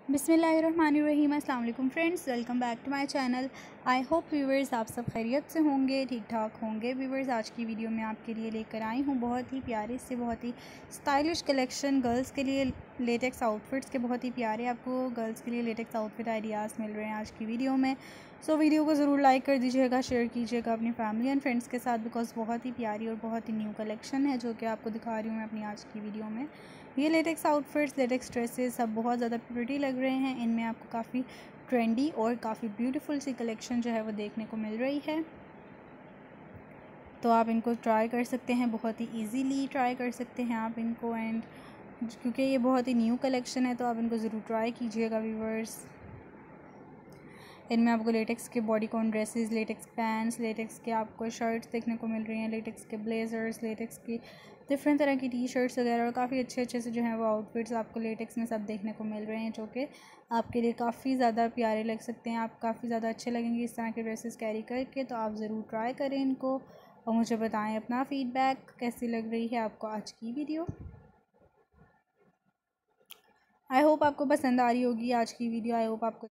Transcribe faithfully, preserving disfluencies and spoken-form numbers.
बिस्मिल्लाहिर्रहमानिर्रहीम। अस्सलाम वालेकुम friends, welcome back to my channel. I hope viewers आप सब खैरियत से होंगे, ठीक ठाक होंगे। व्यूवर्स, आज की वीडियो में आपके लिए लेकर आई हूँ बहुत ही प्यारे से बहुत ही स्टाइलिश कलेक्शन। गर्ल्स के लिए लेटेक्स आउटफिट्स के बहुत ही प्यारे आपको गर्ल्स के लिए लेटेक्स आउटफिट आइडियाज़ मिल रहे हैं आज की वीडियो में। सो so, वीडियो को ज़रूर लाइक कर दीजिएगा, शेयर कीजिएगा अपनी फैमिली एंड फ्रेंड्स के साथ, बिकॉज बहुत ही प्यारी और बहुत ही न्यू कलेक्शन है जो कि आपको दिखा रही हूँ मैं अपनी आज की वीडियो में। ये लेटेक्स आउटफिट्स, लेटेक्स ड्रेसेस सब बहुत ज़्यादा प्रिटी लग रहे हैं। इनमें आपको काफ़ी ट्रेंडी और काफ़ी ब्यूटीफुल सी कलेक्शन जो है वो देखने को मिल रही है। तो आप इनको ट्राई कर सकते हैं, बहुत ही इजीली ट्राई कर सकते हैं आप इनको। एंड क्योंकि ये बहुत ही न्यू कलेक्शन है तो आप इनको ज़रूर ट्राई कीजिएगा व्यूवर्स। इनमें आपको लेटेक्स के bodycon dresses, latex pants, latex के आपको शर्ट्स देखने को मिल रही हैं, लेटेक्स के ब्लेज़र्स, लेटेक्स की डिफरेंट तरह की टी शर्ट्स वगैरह, और काफ़ी अच्छे अच्छे से जो है वो आउटफिट्स आपको लेटेक्स में सब देखने को मिल रहे हैं जो कि आपके लिए काफ़ी ज़्यादा प्यारे लग सकते हैं। आप काफ़ी ज़्यादा अच्छे लगेंगे इस तरह के ड्रेसेस कैरी करके। तो आप ज़रूर ट्राई करें इनको और मुझे बताएं अपना फ़ीडबैक कैसी लग रही है आपको आज की वीडियो। आई होप आपको पसंद आ रही होगी आज की वीडियो। आई होप आपको